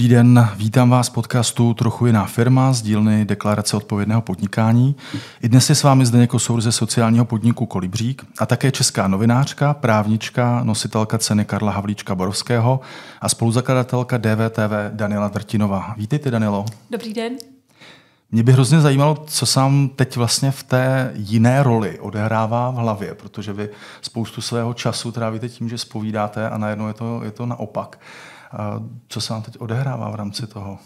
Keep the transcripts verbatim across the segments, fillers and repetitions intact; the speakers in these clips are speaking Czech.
Dobrý den, vítám vás v podcastu Trochu jiná firma z dílny Deklarace odpovědného podnikání. I dnes je s vámi Zdeněk Kosour ze sociálního podniku Kolibřík a také česká novinářka, právnička, nositelka ceny Karla Havlíčka Borovského a spoluzakladatelka D V T V Daniela Drtinová. Vítejte, Danielo. Dobrý den. Mě by hrozně zajímalo, co se vám teď vlastně v té jiné roli odehrává v hlavě, protože vy spoustu svého času trávíte tím, že zpovídáte a najednou je to, je to naopak. Co se vám teď odehrává v rámci toho?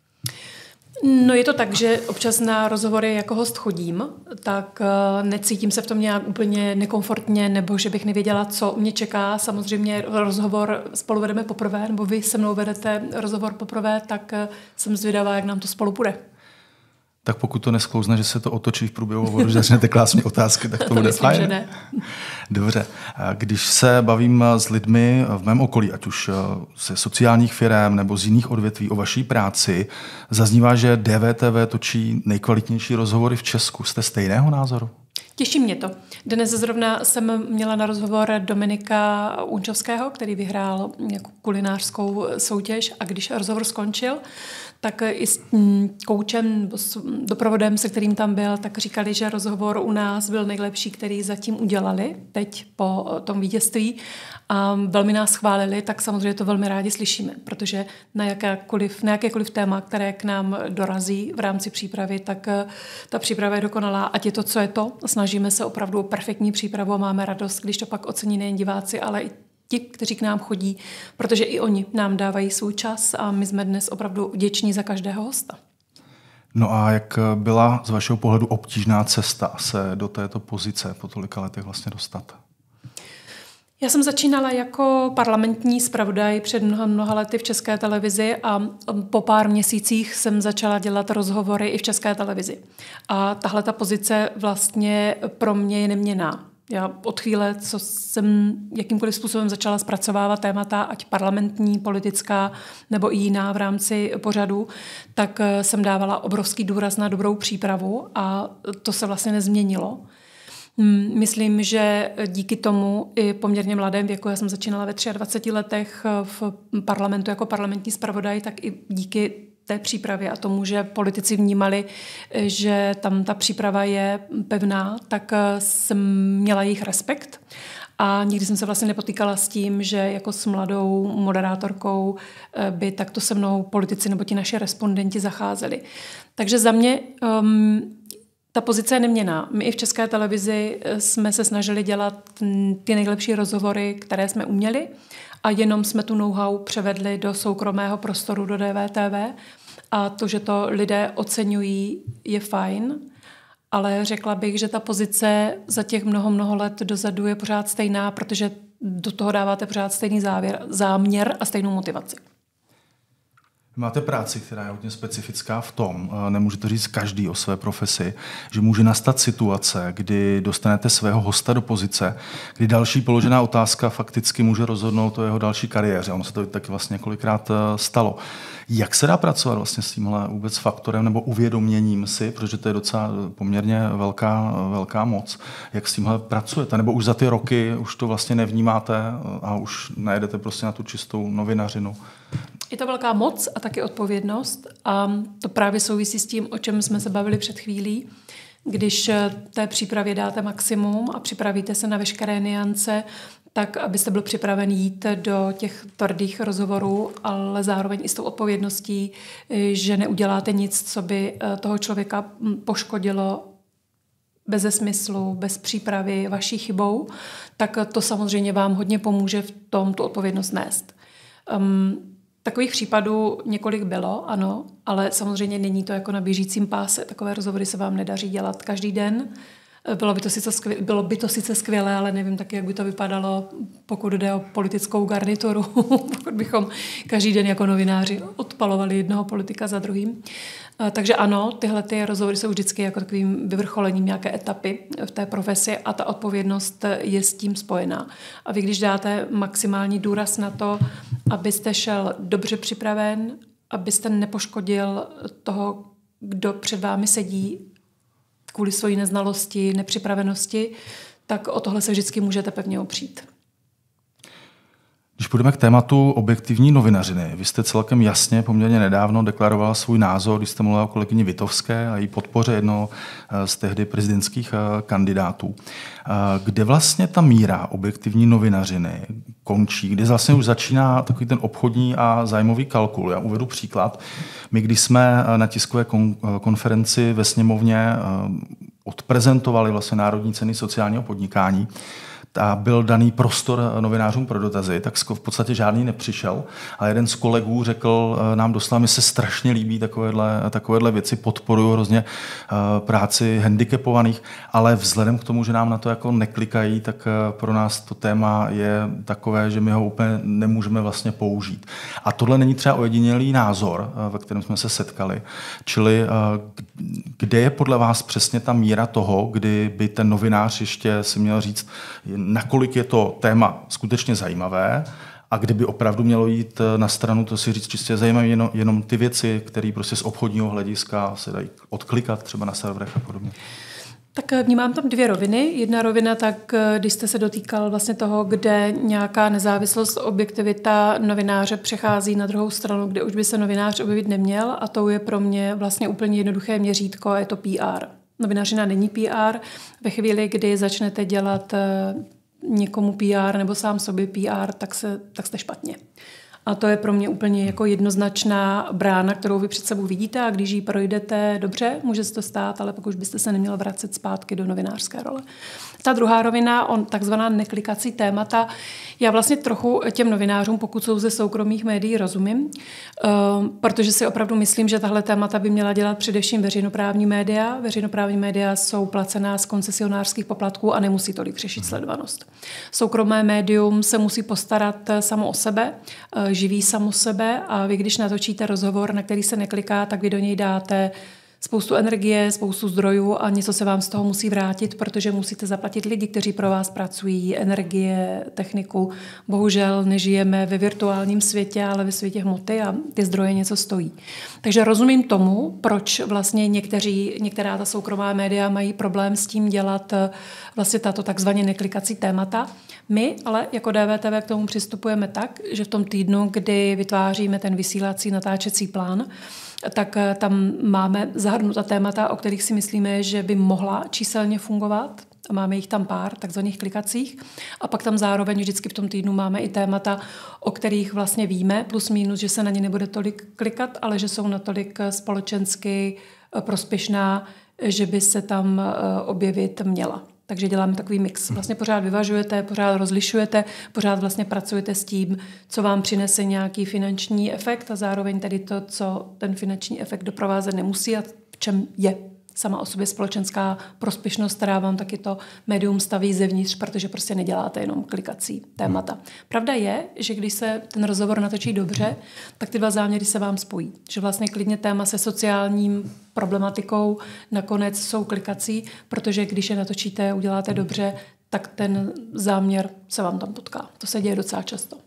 No je to tak, že občas na rozhovory jako host chodím, tak necítím se v tom nějak úplně nekomfortně, nebo že bych nevěděla, co mě čeká. Samozřejmě rozhovor spolu vedeme poprvé, nebo vy se mnou vedete rozhovor poprvé, tak jsem zvědavá, jak nám to spolu půjde. Tak pokud to nesklouzne, že se to otočí v průběhu hovoru, že začnete klást mě otázky, tak to, to bude myslím, fajn. Že ne. Dobře. Když se bavím s lidmi v mém okolí, ať už ze sociálních firem nebo z jiných odvětví o vaší práci, zaznívá, že D V T V točí nejkvalitnější rozhovory v Česku. Jste stejného názoru? Těší mě to. Dnes zrovna jsem měla na rozhovor Dominika Unčovského, který vyhrál jako kulinářskou soutěž, a když rozhovor skončil, tak i s koučem, s doprovodem, se kterým tam byl, tak říkali, že rozhovor u nás byl nejlepší, který zatím udělali teď po tom vítězství, a velmi nás chválili, tak samozřejmě to velmi rádi slyšíme, protože na jakékoliv, na jakékoliv téma, které k nám dorazí v rámci přípravy, tak ta příprava je dokonalá, ať je to, co je to. Snažíme se opravdu o perfektní přípravu a máme radost, když to pak ocení nejen diváci, ale i ti, kteří k nám chodí, protože i oni nám dávají svůj čas a my jsme dnes opravdu vděční za každého hosta. No a jak byla z vašeho pohledu obtížná cesta se do této pozice po tolika letech vlastně dostat? Já jsem začínala jako parlamentní zpravodaj před mnoha, mnoha lety v České televizi a po pár měsících jsem začala dělat rozhovory i v České televizi. A tahle ta pozice vlastně pro mě je neměnná. Já od chvíle, co jsem jakýmkoliv způsobem začala zpracovávat témata, ať parlamentní, politická nebo i jiná v rámci pořadu, tak jsem dávala obrovský důraz na dobrou přípravu a to se vlastně nezměnilo. Myslím, že díky tomu i poměrně mladém věku, já jsem začínala ve dvaceti třech letech v parlamentu jako parlamentní zpravodaj, tak i díky té přípravě a tomu, že politici vnímali, že tam ta příprava je pevná, tak jsem měla jejich respekt. A nikdy jsem se vlastně nepotýkala s tím, že jako s mladou moderátorkou by takto se mnou politici nebo ti naši respondenti zacházeli. Takže za mě um, ta pozice je neměnná. My i v České televizi jsme se snažili dělat ty nejlepší rozhovory, které jsme uměli, a jenom jsme tu know-how převedli do soukromého prostoru, do D V T V. A to, že to lidé oceňují, je fajn, ale řekla bych, že ta pozice za těch mnoho, mnoho let dozadu je pořád stejná, protože do toho dáváte pořád stejný závěr, záměr a stejnou motivaci. Máte práci, která je hodně specifická v tom, nemůže to říct každý o své profesi, že může nastat situace, kdy dostanete svého hosta do pozice, kdy další položená otázka fakticky může rozhodnout o jeho další kariéře. Ono se to taky vlastně několikrát stalo. Jak se dá pracovat vlastně s tímhle vůbec faktorem nebo uvědoměním si, protože to je docela poměrně velká, velká moc, jak s tímhle pracujete? Nebo už za ty roky už to vlastně nevnímáte a už najedete prostě na tu čistou novinařinu? Je to velká moc a taky odpovědnost, a to právě souvisí s tím, o čem jsme se bavili před chvílí. Když té přípravě dáte maximum a připravíte se na veškeré nuance, tak abyste byl připraven jít do těch tvrdých rozhovorů, ale zároveň i s tou odpovědností, že neuděláte nic, co by toho člověka poškodilo beze smyslu, bez přípravy, vaší chybou, tak to samozřejmě vám hodně pomůže v tom tu odpovědnost nést. Um, Takových případů několik bylo, ano, ale samozřejmě není to jako na běžícím páse. Takové rozhovory se vám nedaří dělat každý den. Bylo by to sice skvělé, bylo by to sice skvělé, ale nevím taky, jak by to vypadalo, pokud jde o politickou garnituru, pokud bychom každý den jako novináři odpalovali jednoho politika za druhým. Takže ano, tyhle ty rozhovory jsou vždycky jako takovým vyvrcholením nějaké etapy v té profesi a ta odpovědnost je s tím spojená. A vy, když dáte maximální důraz na to, abyste šel dobře připraven, abyste nepoškodil toho, kdo před vámi sedí kvůli své neznalosti, nepřipravenosti, tak o tohle se vždycky můžete pevně opřít. Když půjdeme k tématu objektivní novinařiny, vy jste celkem jasně poměrně nedávno deklarovala svůj názor, když jste mluvila o kolegyni Vitovské a její podpoře jednoho z tehdy prezidentských kandidátů. Kde vlastně ta míra objektivní novinařiny končí, kde vlastně už začíná takový ten obchodní a zájmový kalkul. Já uvedu příklad. My, když jsme na tiskové konferenci ve sněmovně odprezentovali vlastně Národní ceny sociálního podnikání, a byl daný prostor novinářům pro dotazy, tak v podstatě žádný nepřišel. A jeden z kolegů řekl nám doslova, mi se strašně líbí takovéhle, takovéhle věci, podporuju hrozně práci handicapovaných, ale vzhledem k tomu, že nám na to jako neklikají, tak pro nás to téma je takové, že my ho úplně nemůžeme vlastně použít. A tohle není třeba ojedinělý názor, ve kterém jsme se setkali. Čili kde je podle vás přesně ta míra toho, kdy by ten novinář ještě si měl říct, nakolik je to téma skutečně zajímavé a kdyby opravdu mělo jít na stranu, to si říct čistě zajímavé, jenom, jenom ty věci, které prostě z obchodního hlediska se dají odklikat třeba na serverech a podobně. Tak vnímám tam dvě roviny. Jedna rovina, tak když jste se dotýkal vlastně toho, kde nějaká nezávislost, objektivita novináře přechází na druhou stranu, kde už by se novinář objevit neměl, a to je pro mě vlastně úplně jednoduché měřítko a je to P R. Novinařina není P R. Ve chvíli, kdy začnete dělat někomu P R nebo sám sobě P R, tak, se, tak jste špatně. A to je pro mě úplně jako jednoznačná brána, kterou vy před sebou vidíte, a když ji projdete dobře, může se to stát, ale pak už byste se neměla vracet zpátky do novinářské role. Ta druhá rovina, on takzvaná neklikací témata, já vlastně trochu těm novinářům, pokud jsou ze soukromých médií, rozumím, protože si opravdu myslím, že tahle témata by měla dělat především veřejnoprávní média. Veřejnoprávní média jsou placená z koncesionářských poplatků a nemusí tolik řešit sledovanost. Soukromé médium se musí postarat samo o sebe, živí samo sebe, a vy, když natočíte rozhovor, na který se nekliká, tak vy do něj dáte spoustu energie, spoustu zdrojů a něco se vám z toho musí vrátit, protože musíte zaplatit lidi, kteří pro vás pracují, energie, techniku. Bohužel nežijeme ve virtuálním světě, ale ve světě hmoty a ty zdroje něco stojí. Takže rozumím tomu, proč vlastně někteří, některá ta soukromá média mají problém s tím dělat vlastně tato takzvaně neklikací témata. My ale jako D V T V k tomu přistupujeme tak, že v tom týdnu, kdy vytváříme ten vysílací natáčecí plán, tak tam máme zahrnuta témata, o kterých si myslíme, že by mohla číselně fungovat. A máme jich tam pár, takzvaných klikacích. A pak tam zároveň vždycky v tom týdnu máme i témata, o kterých vlastně víme, plus minus, že se na ně nebude tolik klikat, ale že jsou natolik společensky prospěšná, že by se tam objevit měla. Takže děláme takový mix. Vlastně pořád vyvažujete, pořád rozlišujete, pořád vlastně pracujete s tím, co vám přinese nějaký finanční efekt a zároveň tedy to, co ten finanční efekt doprovázet nemusí a v čem je sama o sobě společenská prospěšnost, která vám taky to médium staví zevnitř, protože prostě neděláte jenom klikací témata. Pravda je, že když se ten rozhovor natočí dobře, tak ty dva záměry se vám spojí. Že vlastně klidně téma se sociálním problematikou nakonec jsou klikací, protože když je natočíte, uděláte dobře, tak ten záměr se vám tam potká. To se děje docela často.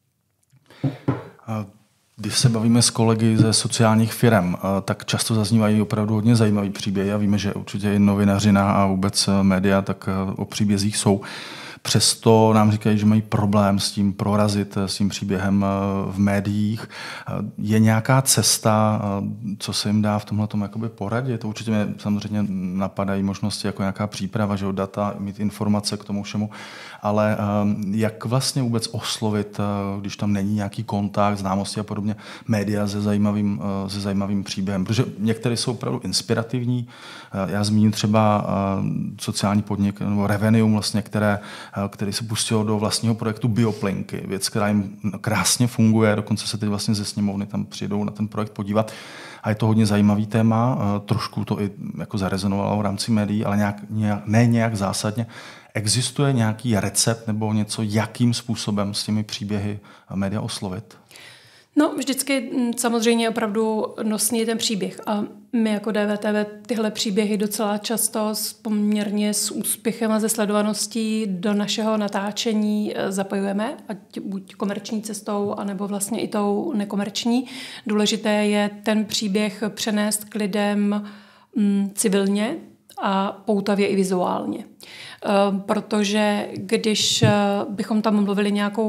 A když se bavíme s kolegy ze sociálních firem, tak často zaznívají opravdu hodně zajímavý příběhy a víme, že určitě i novinařina a vůbec média tak o příbězích jsou. Přesto nám říkají, že mají problém s tím prorazit, s tím příběhem v médiích. Je nějaká cesta, co se jim dá v tomhletom jakoby poradit? To určitě mě samozřejmě napadají možnosti jako nějaká příprava, že data, mít informace k tomu všemu, ale jak vlastně vůbec oslovit, když tam není nějaký kontakt, známosti a podobně, média se zajímavým, se zajímavým příběhem? Protože některé jsou opravdu inspirativní. Já zmíním třeba sociální podnik nebo Revenium, vlastně, které který se pustil do vlastního projektu Bioplinky. Věc, která jim krásně funguje, dokonce se teď vlastně ze sněmovny tam přijdou na ten projekt podívat. A je to hodně zajímavý téma, trošku to i jako zarezonovalo v rámci médií, ale nějak, nějak, ne nějak zásadně. Existuje nějaký recept nebo něco, jakým způsobem s těmi příběhy média oslovit? No, vždycky samozřejmě opravdu nosný je ten příběh. A my jako D V T V tyhle příběhy docela často poměrně s úspěchem a ze sledovaností do našeho natáčení zapojujeme, ať buď komerční cestou, anebo vlastně i tou nekomerční. Důležité je ten příběh přenést k lidem mm, civilně a poutavě i vizuálně. Protože když bychom tam mluvili nějakou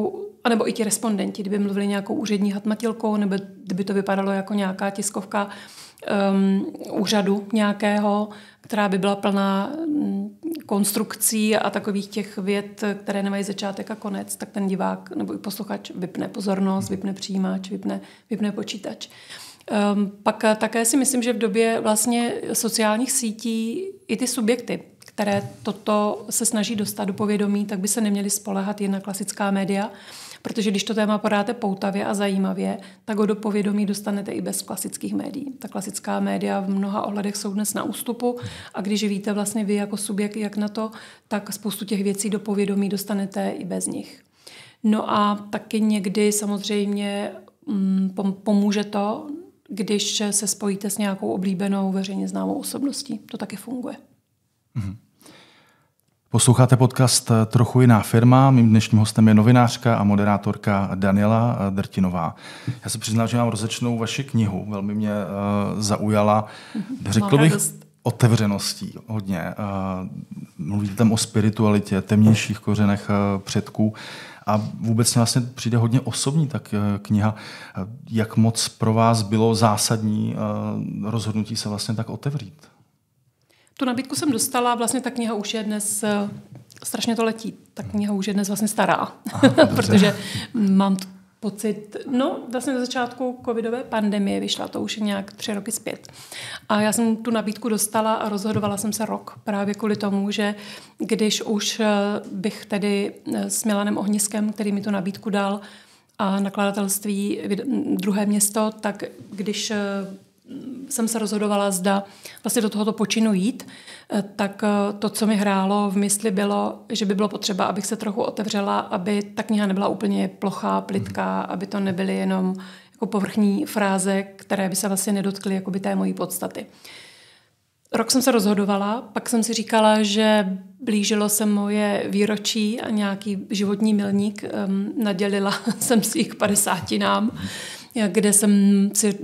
anebo i ti respondenti, kdyby mluvili nějakou úřední hatmatilkou, nebo kdyby to vypadalo jako nějaká tiskovka um, úřadu nějakého, která by byla plná um, konstrukcí a takových těch vět, které nemají začátek a konec, tak ten divák nebo i posluchač vypne pozornost, vypne přijímač, vypne, vypne počítač. Um, pak také si myslím, že v době vlastně sociálních sítí i ty subjekty, které toto se snaží dostat do povědomí, tak by se neměly spoléhat jen na klasická média, protože když to téma podáte poutavě a zajímavě, tak ho do povědomí dostanete i bez klasických médií. Ta klasická média v mnoha ohledech jsou dnes na ústupu a když víte vlastně vy jako subjekt, jak na to, tak spoustu těch věcí do povědomí dostanete i bez nich. No a taky někdy samozřejmě mm, pomůže to, když se spojíte s nějakou oblíbenou veřejně známou osobností. To taky funguje. Mm-hmm. Posloucháte podcast Trochu jiná firma. Mým dnešním hostem je novinářka a moderátorka Daniela Drtinová. Já se přiznám, že mám rozečnou vaši knihu. Velmi mě uh, zaujala. Řekl bych otevřeností hodně. Uh, mluvíte tam o spiritualitě, temnějších kořenech uh, předků. A vůbec vlastně přijde hodně osobní tak kniha. Jak moc pro vás bylo zásadní uh, rozhodnutí se vlastně tak otevřít? Tu nabídku jsem dostala, vlastně ta kniha už je dnes, strašně to letí, ta kniha už je dnes vlastně stará, Aha, protože mám pocit, no vlastně na začátku covidové pandemie vyšla, to už je nějak tři roky zpět. A já jsem tu nabídku dostala a rozhodovala jsem se rok právě kvůli tomu, že když už bych tedy s Milanem Ohniskem, který mi tu nabídku dal, a nakladatelství Druhé město, tak když jsem se rozhodovala, zda vlastně do tohoto počinu jít, tak to, co mi hrálo v mysli, bylo, že by bylo potřeba, abych se trochu otevřela, aby ta kniha nebyla úplně plochá, plytká, aby to nebyly jenom jako povrchní fráze, které by se vlastně nedotkly jakoby té mojí podstaty. Rok jsem se rozhodovala, pak jsem si říkala, že blížilo se moje výročí a nějaký životní milník. Um, nadělila jsem si k padesátinám, kde jsem si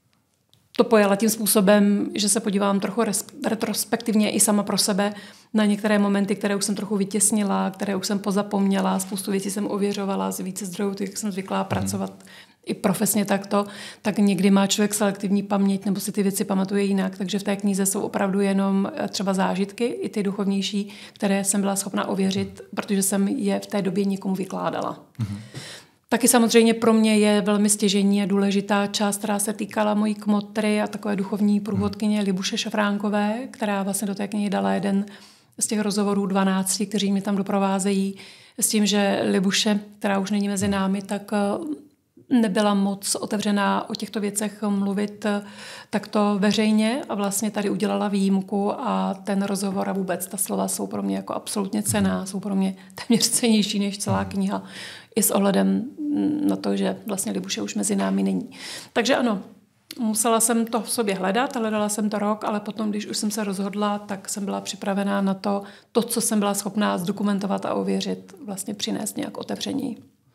to pojala tím způsobem, že se podívám trochu retrospektivně i sama pro sebe na některé momenty, které už jsem trochu vytěsnila, které už jsem pozapomněla, spoustu věcí jsem ověřovala z více zdrojů, jak jsem zvyklá pracovat i profesně takto, tak někdy má člověk selektivní paměť nebo si ty věci pamatuje jinak, takže v té knize jsou opravdu jenom třeba zážitky, i ty duchovnější, které jsem byla schopna ověřit, protože jsem je v té době někomu vykládala. Mm-hmm. Taky samozřejmě pro mě je velmi stěžejní a důležitá část, která se týkala mojí kmotry a takové duchovní průvodkyně Libuše Šafránkové, která vlastně do té knihy dala jeden z těch rozhovorů dvanácti, kteří mě tam doprovázejí s tím, že Libuše, která už není mezi námi, tak nebyla moc otevřená o těchto věcech mluvit takto veřejně a vlastně tady udělala výjimku a ten rozhovor a vůbec ta slova jsou pro mě jako absolutně cenná, jsou pro mě téměř cennější než celá kniha i s ohledem na to, že vlastně Libuše už mezi námi není. Takže ano, musela jsem to v sobě hledat, hledala jsem to rok, ale potom, když už jsem se rozhodla, tak jsem byla připravená na to, to, co jsem byla schopná zdokumentovat a ověřit, vlastně přinést nějak otevření.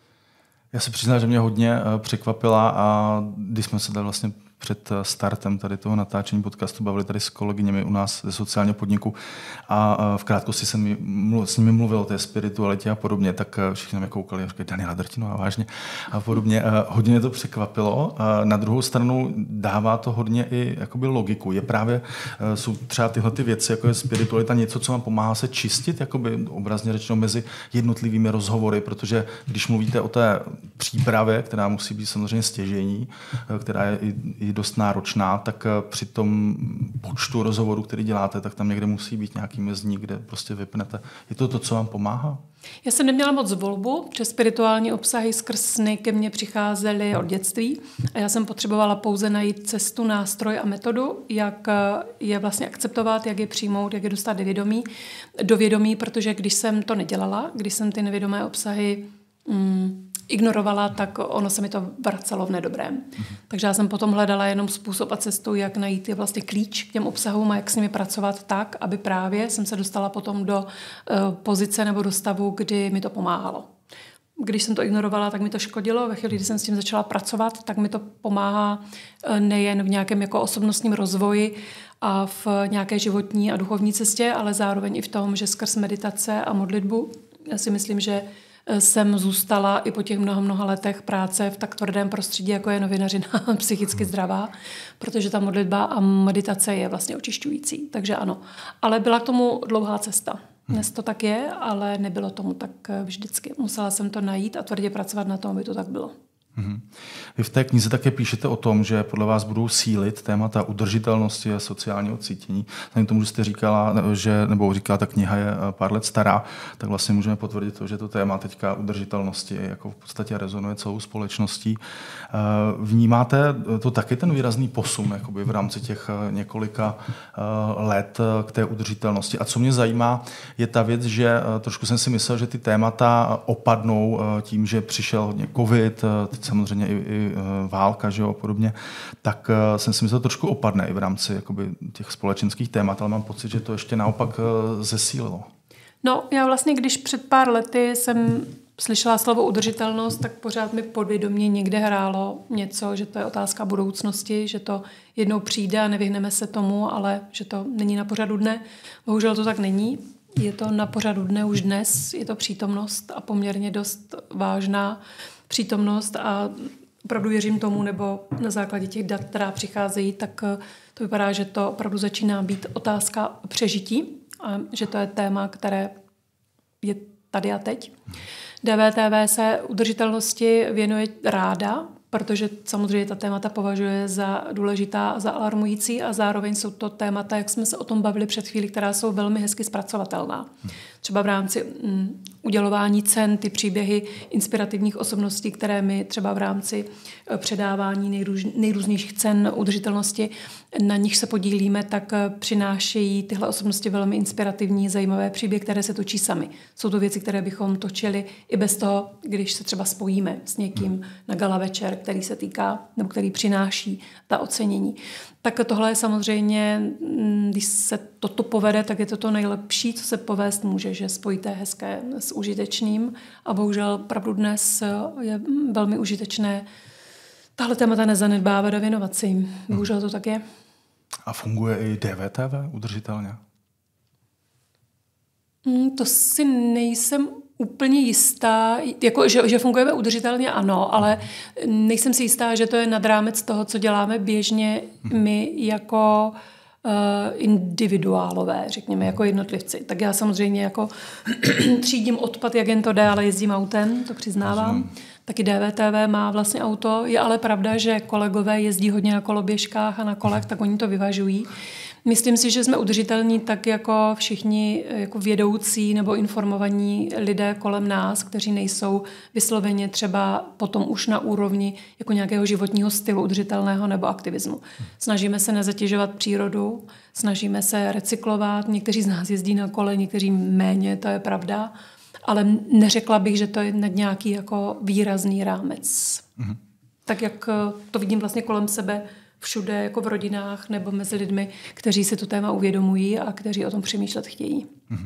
Já se přiznám, že mě hodně překvapila a když jsme se tady vlastně před startem tady toho natáčení podcastu bavili tady s kolegyněmi u nás ze sociálního podniku a v krátkosti jsem s nimi mluvil o té spiritualitě a podobně, tak všichni mě koukali a říkali, Daniela Drtinová, vážně a podobně. Hodně mě to překvapilo. Na druhou stranu dává to hodně i jakoby logiku. Je právě, jsou třeba tyhle ty věci, jako je spiritualita, něco, co vám pomáhá se čistit, jakoby obrazně řečeno mezi jednotlivými rozhovory, protože když mluvíte o té přípravě, která musí být samozřejmě stěžejní, která je i, i dost náročná, tak při tom počtu rozhovorů, který děláte, tak tam někde musí být nějaký mezník, kde prostě vypnete. Je to to, co vám pomáhá? Já jsem neměla moc volbu, protože spirituální obsahy skrz sny ke mně přicházely od dětství a já jsem potřebovala pouze najít cestu, nástroj a metodu, jak je vlastně akceptovat, jak je přijmout, jak je dostat do vědomí, do vědomí, protože když jsem to nedělala, když jsem ty nevědomé obsahy mm, ignorovala, tak ono se mi to vracelo v nedobrém. Mm-hmm. Takže já jsem potom hledala jenom způsob a cestu, jak najít je vlastně klíč k těm obsahům a jak s nimi pracovat tak, aby právě jsem se dostala potom do uh, pozice nebo do stavu, kdy mi to pomáhalo. Když jsem to ignorovala, tak mi to škodilo. Ve chvíli, kdy jsem s tím začala pracovat, tak mi to pomáhá uh, nejen v nějakém jako osobnostním rozvoji a v nějaké životní a duchovní cestě, ale zároveň i v tom, že skrz meditace a modlitbu, já si myslím, že jsem zůstala i po těch mnoha, mnoha letech práce v tak tvrdém prostředí, jako je novinařina, psychicky zdravá, protože ta modlitba a meditace je vlastně očišťující. Takže ano. Ale byla k tomu dlouhá cesta. Dnes to tak je, ale nebylo tomu tak vždycky. Musela jsem to najít a tvrdě pracovat na tom, aby to tak bylo. Mm-hmm. Vy v té knize také píšete o tom, že podle vás budou sílit témata udržitelnosti a sociálního cítění. Vzhledem k tomu, že jste říkala, že, nebo říkala, ta kniha je pár let stará, tak vlastně můžeme potvrdit to, že to téma teďka udržitelnosti jako v podstatě rezonuje celou společností. Vnímáte to taky ten výrazný posun jakoby v rámci těch několika let k té udržitelnosti? A co mě zajímá, je ta věc, že trošku jsem si myslel, že ty témata opadnou tím, že přišel hodně covid, samozřejmě i, i válka, že jo, a podobně, tak jsem si myslel, že to trošku opadne i v rámci jakoby, těch společenských témat, ale mám pocit, že to ještě naopak zesílilo. No, já vlastně, když před pár lety jsem slyšela slovo udržitelnost, tak pořád mi podvědomě někde hrálo něco, že to je otázka budoucnosti, že to jednou přijde a nevyhneme se tomu, ale že to není na pořadu dne. Bohužel to tak není. Je to na pořadu dne už dnes, je to přítomnost a poměrně dost vážná přítomnost a opravdu věřím tomu, nebo na základě těch dat, která přicházejí, tak to vypadá, že to opravdu začíná být otázka přežití a že to je téma, které je tady a teď. D V T V se udržitelnosti věnuje ráda, protože samozřejmě ta témata považuje za důležitá a za alarmující a zároveň jsou to témata, jak jsme se o tom bavili před chvílí, která jsou velmi hezky zpracovatelná. Třeba v rámci mm, udělování cen, ty příběhy inspirativních osobností, které my třeba v rámci předávání nejrůž, nejrůznějších cen udržitelnosti, na nich se podílíme, tak přinášejí tyhle osobnosti velmi inspirativní, zajímavé příběhy, které se točí sami. Jsou to věci, které bychom točili i bez toho, když se třeba spojíme s někým na gala večer, který se týká, nebo který přináší ta ocenění. Tak tohle je samozřejmě, když se toto povede, tak je to to nejlepší, co se povést může, že spojíte hezké s užitečným a bohužel pravdu dnes je velmi užitečné tahle témata nezanedbávat a věnovat se jim. Bohužel to tak je. A funguje i D V T V udržitelně? Hmm, to si nejsem úplně jistá, jako, že, že fungujeme udržitelně, ano, ale nejsem si jistá, že to je nad rámec toho, co děláme běžně my jako uh, individuálové, řekněme, jako jednotlivci. Tak já samozřejmě jako třídím odpad, jak jen to jde, ale jezdím autem, to přiznávám. Taky D V T V má vlastně auto, je ale pravda, že kolegové jezdí hodně na koloběžkách a na kolech, tak oni to vyvažují. Myslím si, že jsme udržitelní tak jako všichni jako vědoucí nebo informovaní lidé kolem nás, kteří nejsou vysloveně třeba potom už na úrovni jako nějakého životního stylu udržitelného nebo aktivismu. Snažíme se nezatěžovat přírodu, snažíme se recyklovat, někteří z nás jezdí na kole, někteří méně, to je pravda, ale neřekla bych, že to je nějaký jako výrazný rámec. Mm-hmm. Tak jak to vidím vlastně kolem sebe všude, jako v rodinách nebo mezi lidmi, kteří si tu téma uvědomují a kteří o tom přemýšlet chtějí. Mm-hmm.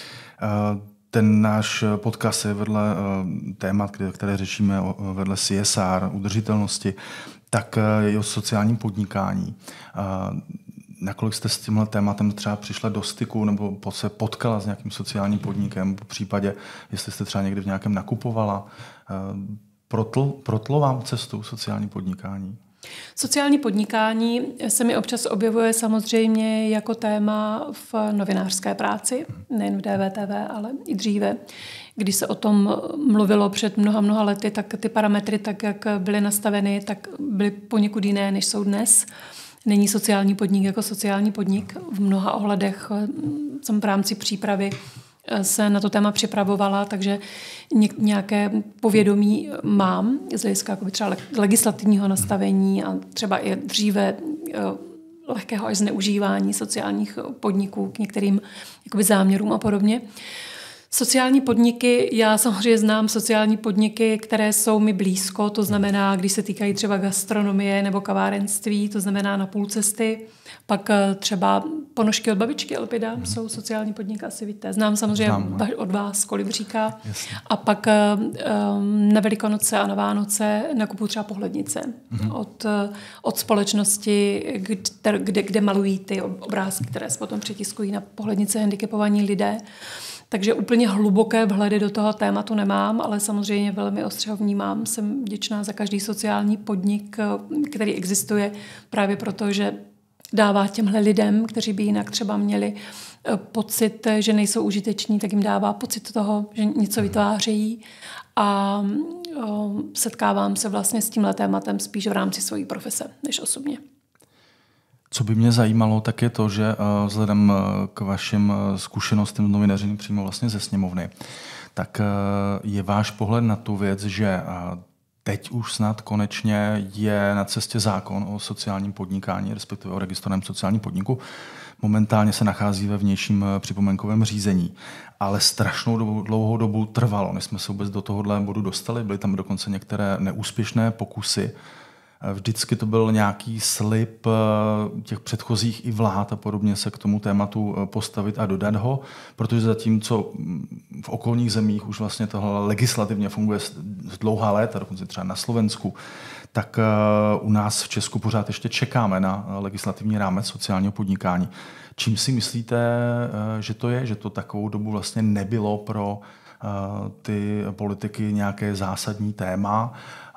Ten náš podcast je vedle témat, které řešíme vedle C S R, udržitelnosti, tak je o sociálním podnikání. Nakolik jste s tímhle tématem třeba přišla do styku nebo se potkala s nějakým sociálním podnikem, po případě, jestli jste třeba někdy v nějakém nakupovala, protl, protlo vám cestu sociální podnikání? Sociální podnikání se mi občas objevuje samozřejmě jako téma v novinářské práci, nejen v D V T V, ale i dříve. Když se o tom mluvilo před mnoha, mnoha lety, tak ty parametry, tak jak byly nastaveny, tak byly poněkud jiné, než jsou dnes. Není sociální podnik jako sociální podnik. V mnoha ohledech jsem v rámci přípravy se na to téma připravovala, takže nějaké povědomí mám z hlediska třeba legislativního nastavení a třeba i dříve lehkého až zneužívání sociálních podniků k některým jakoby záměrům a podobně. Sociální podniky, já samozřejmě znám sociální podniky, které jsou mi blízko, to znamená, když se týkají třeba gastronomie nebo kavárenství, to znamená na půl cesty. Pak třeba ponožky od babičky Elpida mm. jsou sociální podnik, asi víte. Znám samozřejmě Znám, od vás Kolibříka. Jasně. A pak um, na Velikonoce a na Vánoce nakupuju třeba pohlednice mm. od, od společnosti, kde, kde, kde malují ty obrázky, které se potom přetiskují na pohlednice handicapovaní lidé. Takže úplně hluboké vhledy do toho tématu nemám, ale samozřejmě velmi ostře ho vnímám. Jsem vděčná za každý sociální podnik, který existuje právě proto, že dává těmhle lidem, kteří by jinak třeba měli pocit, že nejsou užiteční, tak jim dává pocit toho, že něco vytvářejí. A setkávám se vlastně s tímhle tématem spíš v rámci své profese, než osobně. Co by mě zajímalo, tak je to, že vzhledem k vašim zkušenostem novinařiny přímo vlastně ze sněmovny, tak je váš pohled na tu věc, že teď už snad konečně je na cestě zákon o sociálním podnikání, respektive o registrovaném sociálním podniku. Momentálně se nachází ve vnějším připomínkovém řízení, ale strašnou dobu, dlouhou dobu trvalo, než jsme se vůbec do tohohle bodu dostali. Byly tam dokonce některé neúspěšné pokusy. Vždycky to byl nějaký slib těch předchozích i vlád a podobně se k tomu tématu postavit a dodat ho, protože zatímco v okolních zemích už vlastně tohle legislativně funguje dlouhá léta, dokonce třeba na Slovensku, tak u nás v Česku pořád ještě čekáme na legislativní rámec sociálního podnikání. Čím si myslíte, že to je, že to takovou dobu vlastně nebylo pro ty politiky nějaké zásadní téma?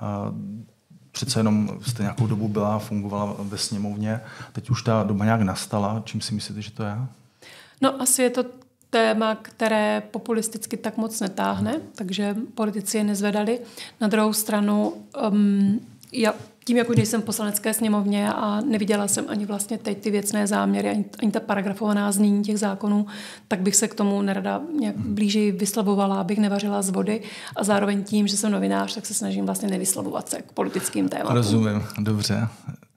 Přece jenom jste nějakou dobu byla, fungovala ve sněmovně, teď už ta doba nějak nastala. Čím si myslíte, že to je? No asi je to téma, které populisticky tak moc netáhne, takže politici je nezvedali. Na druhou stranu, um, já, tím, jak už nejsem v poslanecké sněmovně a neviděla jsem ani vlastně teď ty věcné záměry, ani, ani ta paragrafovaná znění těch zákonů, tak bych se k tomu nerada nějak blíže vyslovovala, abych nevařila z vody. A zároveň tím, že jsem novinář, tak se snažím vlastně nevyslovovat se k politickým tématům. Rozumím, dobře.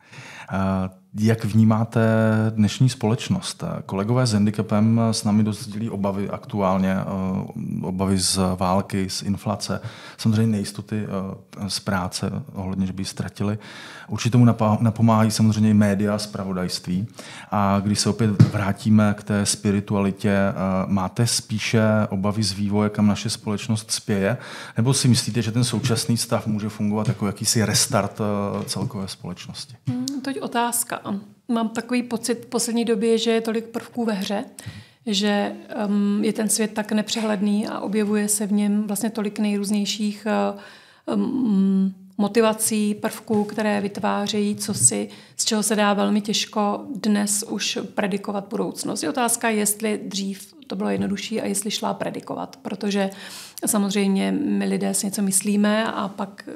Jak vnímáte dnešní společnost? Kolegové s handicapem s námi dost sdílí obavy aktuálně, obavy z války, z inflace, samozřejmě nejistoty z práce, ohledně, že by ji ztratili. Určitě tomu napomáhají samozřejmě i média, zpravodajství. A když se opět vrátíme k té spiritualitě, máte spíše obavy z vývoje, kam naše společnost spěje? Nebo si myslíte, že ten současný stav může fungovat jako jakýsi restart celkové společnosti? Hmm, to je otázka. Mám takový pocit v poslední době, že je tolik prvků ve hře, že um, je ten svět tak nepřehledný a objevuje se v něm vlastně tolik nejrůznějších um, motivací, prvků, které vytvářejí cosi, z čeho se dá velmi těžko dnes už predikovat budoucnost. Je otázka, jestli dřív to bylo jednodušší a jestli šla predikovat, protože samozřejmě my lidé si něco myslíme a pak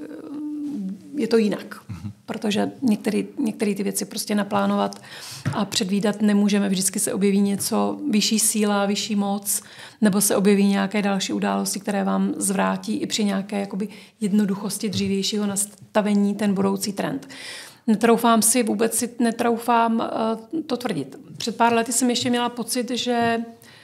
je to jinak, protože některé, některé ty věci prostě naplánovat a předvídat nemůžeme. Vždycky se objeví něco, vyšší síla, vyšší moc, nebo se objeví nějaké další události, které vám zvrátí i při nějaké jakoby jednoduchosti dřívějšího nastavení ten budoucí trend. Netroufám si, vůbec si netroufám uh, to tvrdit. Před pár lety jsem ještě měla pocit, že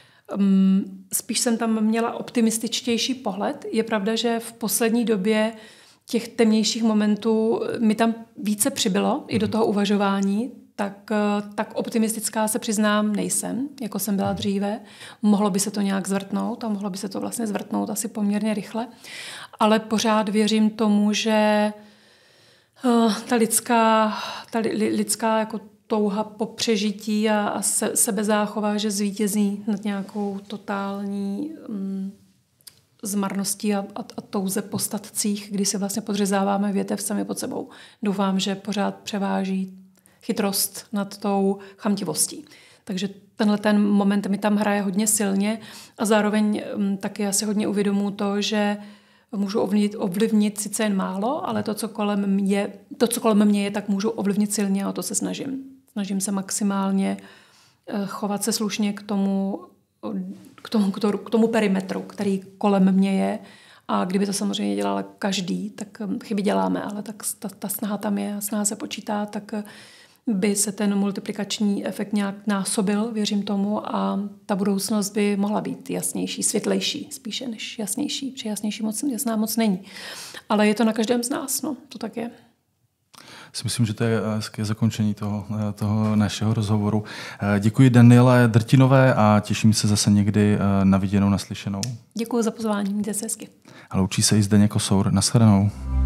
um, spíš jsem tam měla optimističtější pohled. Je pravda, že v poslední době těch temnějších momentů mi tam více přibylo i do toho uvažování, tak, tak optimistická se přiznám nejsem, jako jsem byla dříve. Mohlo by se to nějak zvrtnout a mohlo by se to vlastně zvrtnout asi poměrně rychle. Ale pořád věřím tomu, že uh, ta lidská, ta li, lidská jako touha po přežití a, a se, sebezáchova, že zvítězí nad nějakou totální um, zmarností a, a, a touze po statcích, kdy se vlastně podřezáváme větev sami pod sebou. Doufám, že pořád převáží chytrost nad tou chamtivostí. Takže tenhle ten moment mi tam hraje hodně silně a zároveň um, taky já si hodně uvědomuji to, že můžu ovlivnit, ovlivnit sice jen málo, ale to, co kolem mě, to, co kolem mě je, tak můžu ovlivnit silně a o to se snažím. Snažím se maximálně uh, chovat se slušně k tomu, K tomu, k tomu perimetru, který kolem mě je. A kdyby to samozřejmě dělal každý, tak chyby děláme, ale tak ta, ta snaha tam je a snaha se počítá, tak by se ten multiplikační efekt nějak násobil, věřím tomu, a ta budoucnost by mohla být jasnější, světlejší spíše než jasnější, protože jasnější moc, jasná moc není. Ale je to na každém z nás, no, to tak je. Si myslím, že to je hezké zakončení toho, toho našeho rozhovoru. Děkuji Daniele Drtinové a těším se zase někdy na viděnou, naslyšenou. Děkuji za pozvání, mějte se hezky. A loučí se i Zdeněk Kosour. Nashledanou.